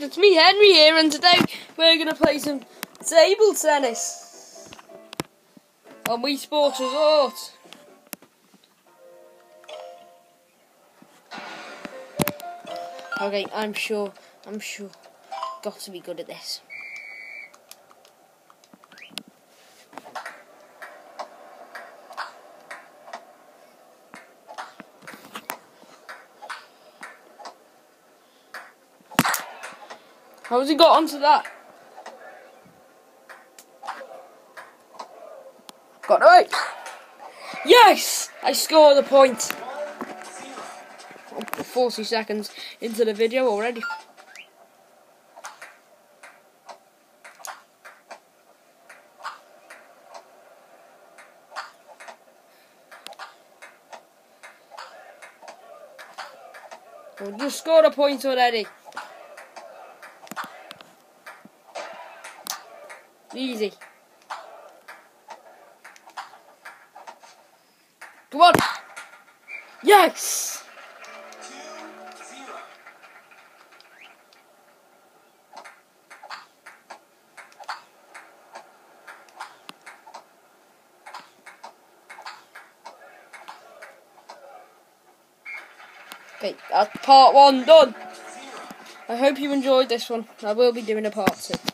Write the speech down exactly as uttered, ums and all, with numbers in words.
YouTube, it's me Henry here, and today we're going to play some table tennis on Wii Sports Resort. Okay, I'm sure, I'm sure, got to be good at this. How's he got onto that? Got it right. Yes! I scored a point. Oh, forty seconds into the video already. I just scored a point already. Easy. Come on. Yes. Okay, that's part one done. I hope you enjoyed this one. I will be doing a part two.